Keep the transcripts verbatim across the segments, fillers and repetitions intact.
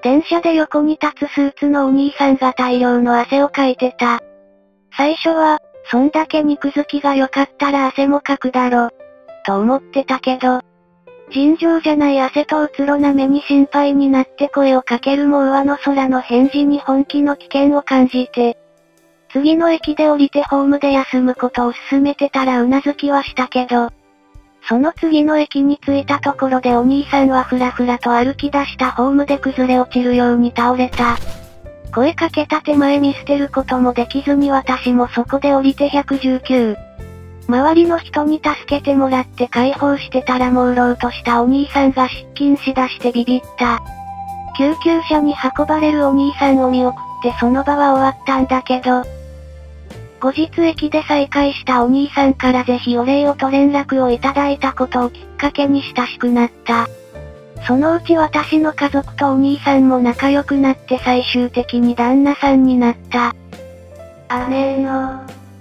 電車で横に立つスーツのお兄さんが大量の汗をかいてた。最初は、そんだけ肉付きが良かったら汗もかくだろ。と思ってたけど、尋常じゃない汗とうつろな目に心配になって声をかけるも上の空の返事に本気の危険を感じて、次の駅で降りてホームで休むことを勧めてたらうなずきはしたけど、その次の駅に着いたところでお兄さんはふらふらと歩き出したホームで崩れ落ちるように倒れた。声かけた手前見捨てることもできずに私もそこで降りてひゃくじゅうきゅう。周りの人に助けてもらって解放してたら朦朧としたお兄さんが失禁しだしてビビった。救急車に運ばれるお兄さんを見送ってその場は終わったんだけど、後日駅で再会したお兄さんからぜひお礼をと連絡をいただいたことをきっかけに親しくなった。そのうち私の家族とお兄さんも仲良くなって最終的に旦那さんになった。姉の。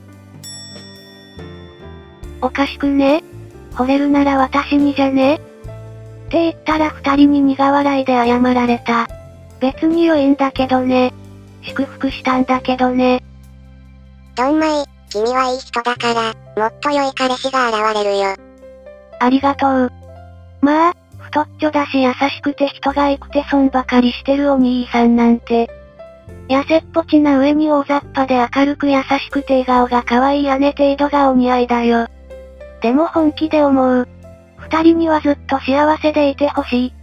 おかしくね？惚れるなら私にじゃね？って言ったら二人に苦笑いで謝られた。別に良いんだけどね。祝福したんだけどね。 ドンマイ、君はいい人だから、もっと良い彼氏が現れるよ。 ありがとう。まあ、太っちょだし優しくて人が良くて損ばかりしてるお兄さんなんて。痩せっぽちな上に大雑把で明るく優しくて笑顔が可愛い姉程度がお似合いだよ。でも本気で思う。二人にはずっと幸せでいてほしいって。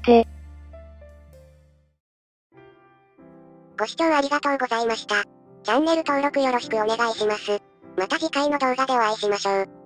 ご視聴ありがとうございました。チャンネル登録よろしくお願いします。また次回の動画でお会いしましょう。